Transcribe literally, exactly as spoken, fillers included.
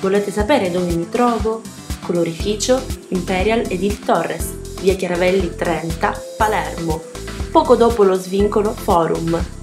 Volete sapere dove mi trovo? Colorificio Imperial Edil Torres, via Chiaravelli trenta, Palermo, poco dopo lo svincolo Forum.